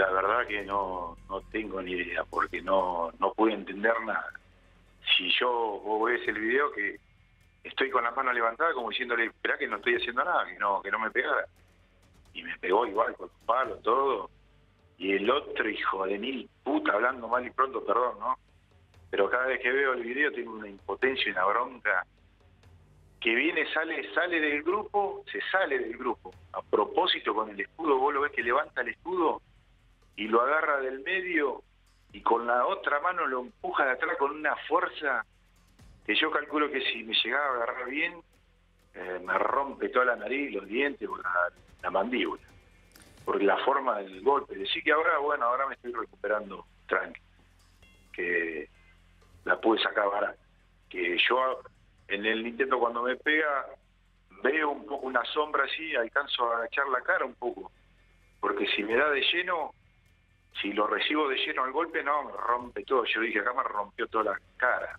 la verdad que no tengo ni idea, porque no pude entender nada. Si vos ves el video que estoy con la mano levantada como diciéndole, esperá que no estoy haciendo nada, que no me pegara. Y me pegó igual con los palos, todo. Y el otro hijo de mil puta, hablando mal y pronto, perdón, ¿no? Pero cada vez que veo el video tengo una impotencia y una bronca. Que viene, sale del grupo, se sale del grupo. A propósito con el escudo, vos lo ves que levanta el escudo y lo agarra del medio y con la otra mano lo empuja de atrás con una fuerza que yo calculo que si me llegaba a agarrar bien, me rompe toda la nariz, los dientes o la mandíbula. Por la forma del golpe. Decir que ahora me estoy recuperando tranqui. Que la pude sacar barata. Que yo en el intento cuando me pega veo un poco una sombra así, alcanzo a agachar la cara un poco. Porque si me da de lleno, si lo recibo de lleno al golpe, no, me rompe todo. Yo dije, acá me rompió toda la cara.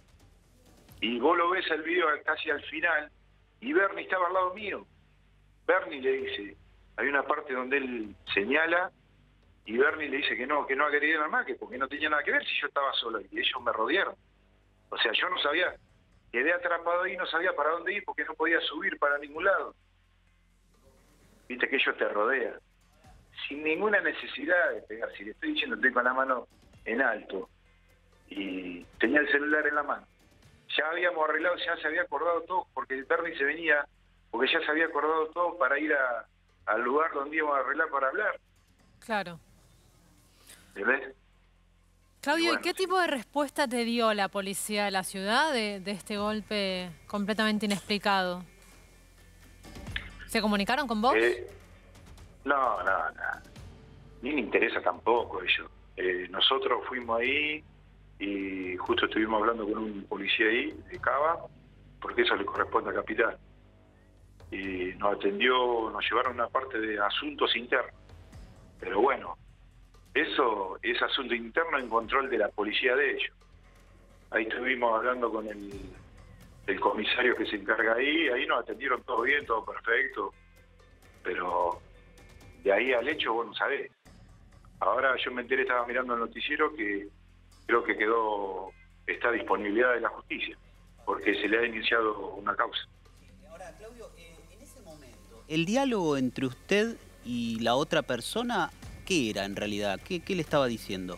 Y vos lo ves el video casi al final, y Bernie estaba al lado mío. Bernie le dice, hay una parte donde él señala, y Bernie le dice que no ha querido nada más, que porque no tenía nada que ver si yo estaba solo, y ellos me rodearon. O sea, yo no sabía, quedé atrapado ahí, no sabía para dónde ir, porque no podía subir para ningún lado. Viste que ellos te rodean. Sin ninguna necesidad de pegar. Si le estoy diciendo, estoy con la mano en alto y tenía el celular en la mano. Ya habíamos arreglado, ya se había acordado todo, porque el Bernie se venía, porque ya se había acordado todo para ir al lugar donde íbamos a arreglar para hablar. Claro. ¿Ves? Claudio, bueno, ¿y qué tipo de respuesta te dio la policía de la ciudad de este golpe completamente inexplicado? ¿Se comunicaron con vos? No. Ni me interesa tampoco ellos. Nosotros fuimos ahí y justo estuvimos hablando con un policía ahí, de Cava, porque eso le corresponde a Capital. Y nos atendió, nos llevaron una parte de asuntos internos. Pero bueno, eso es asunto interno en control de la policía de ellos. Ahí estuvimos hablando con el comisario que se encarga ahí nos atendieron todo bien, todo perfecto. Pero de ahí al hecho vos no sabés. Ahora yo me enteré, estaba mirando el noticiero que creo que está a disponibilidad de la justicia, porque se le ha iniciado una causa. Ahora, Claudio, en ese momento, ¿el diálogo entre usted y la otra persona, qué era en realidad? ¿Qué le estaba diciendo?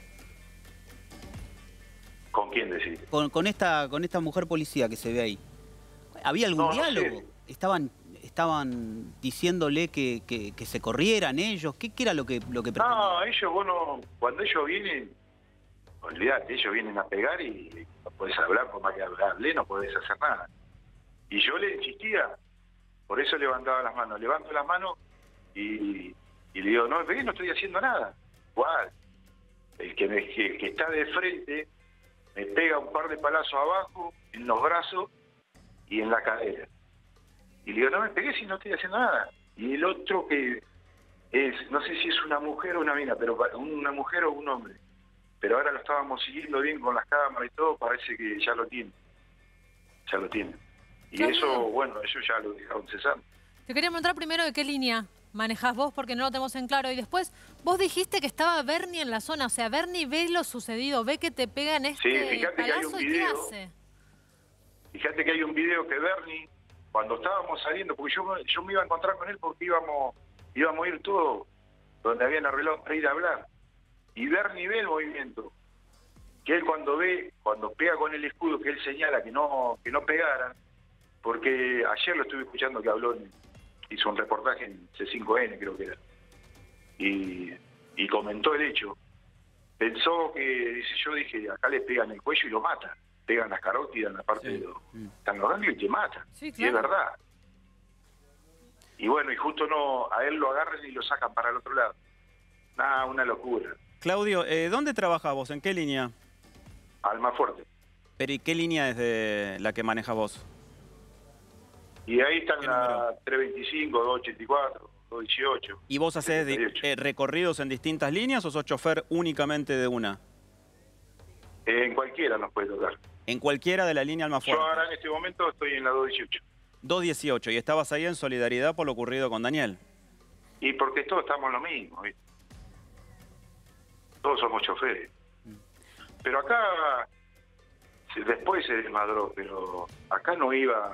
¿Con quién decís? Con esta mujer policía que se ve ahí. ¿Había algún diálogo? Sé. ¿Estaban diciéndole que se corrieran ellos? ¿Qué era lo que pretendían? No, ellos, cuando ellos vienen, olvidate, ellos vienen a pegar y no podés hablar, por más que hablarle, no podés hacer nada. Y yo le insistía, por eso levantaba las manos. Levanto las manos y le digo, no estoy haciendo nada. Igual, el que está de frente me pega un par de palazos abajo, en los brazos y en la cadera. Y le digo, no me pegué si no estoy haciendo nada. Y el otro que es, no sé si es una mujer o una mina, pero una mujer o un hombre. Pero ahora lo estábamos siguiendo bien con las cámaras y todo, parece que ya lo tiene. Ya lo tiene. Y eso, bueno, ellos ya lo dejaron cesar. Te quería preguntar primero de qué línea manejás vos, porque no lo tenemos en claro. Y después, vos dijiste que estaba Bernie en la zona. O sea, Bernie ve lo sucedido, ve que te pegan palazo y ¿qué hace? Fíjate que hay un video que Bernie, cuando estábamos saliendo, porque yo me iba a encontrar con él porque íbamos a ir todos donde habían arreglado para ir a hablar. Y Bernie ve el movimiento. Que él cuando pega con el escudo, que él señala que no pegaran, porque ayer lo estuve escuchando que hizo un reportaje en C5N, creo que era, y comentó el hecho. Pensó que, yo dije, acá le pegan el cuello y lo matan. Pegan las carótidas en la parte de están los ganglios y te matan. Sí, claro. Y es verdad. Y bueno, y justo a él lo agarran y lo sacan para el otro lado. Nada, una locura. Claudio, ¿dónde trabajas vos? ¿En qué línea? Almafuerte. ¿Pero y qué línea es de la que manejas vos? Y ahí están la 325, 284, 218. ¿Y vos hacés recorridos en distintas líneas o sos chofer únicamente de una? En cualquiera nos puede tocar. ¿En cualquiera de la línea Almafuerte? Yo ahora en este momento estoy en la 218. 218, y estabas ahí en solidaridad por lo ocurrido con Daniel. Y porque todos estamos lo mismo, ¿viste? todos somos choferes. Pero acá, después se desmadró, pero acá no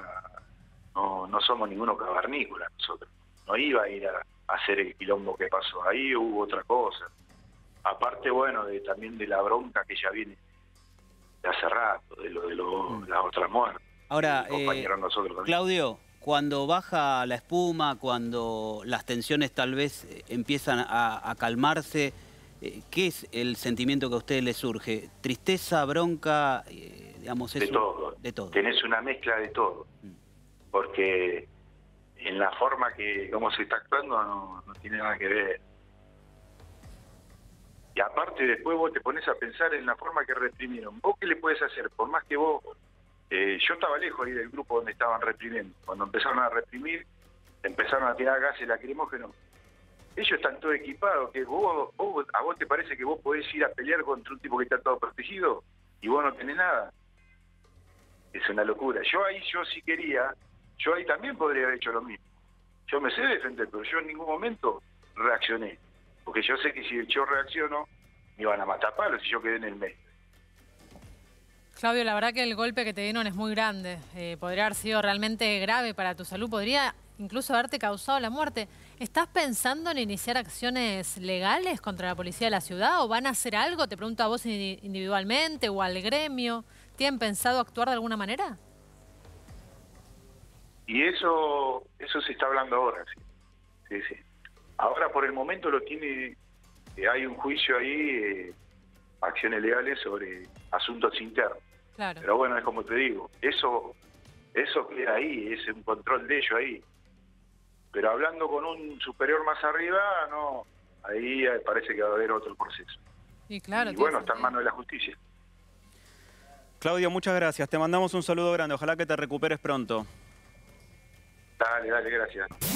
somos ninguno cavernícola nosotros. No iba a ir a hacer el quilombo que pasó. Ahí hubo otra cosa. Aparte, bueno, también de la bronca que ya viene de hace rato, de la otra muerte. Ahora, nosotros también. Claudio, cuando baja la espuma, cuando las tensiones tal vez empiezan a calmarse, ¿qué es el sentimiento que a ustedes les surge? ¿Tristeza, bronca? Digamos, de todo. De todo. Tenés una mezcla de todo. Porque en la forma que cómo se está actuando no tiene nada que ver. Y aparte después vos te pones a pensar en la forma que reprimieron. ¿Vos qué le podés hacer? Por más que vos... yo estaba lejos ahí del grupo donde estaban reprimiendo. Cuando empezaron a reprimir, empezaron a tirar gases lacrimógenos. Ellos están todos equipados, que a vos te parece que vos podés ir a pelear contra un tipo que está todo protegido y vos no tenés nada. Es una locura. Yo sí quería, yo ahí también podría haber hecho lo mismo. Yo me sé defender, pero yo en ningún momento reaccioné. Porque yo sé que si yo reacciono, me iban a matar palos si yo quedé en el medio. Claudio, la verdad que el golpe que te dieron es muy grande. Podría haber sido realmente grave para tu salud. Podría incluso haberte causado la muerte. ¿Estás pensando en iniciar acciones legales contra la policía de la ciudad? ¿O van a hacer algo? Te pregunto a vos individualmente o al gremio. ¿Tienen pensado actuar de alguna manera? Y eso se está hablando ahora, sí. Sí. Ahora por el momento hay un juicio ahí, acciones legales sobre asuntos internos. Claro. Pero bueno, es como te digo, eso queda ahí, es un control de ellos ahí. Pero hablando con un superior más arriba, no, ahí parece que va a haber otro proceso. Y claro. Y bueno, está en manos de la justicia. Claudio, muchas gracias. Te mandamos un saludo grande. Ojalá que te recuperes pronto. Dale, gracias.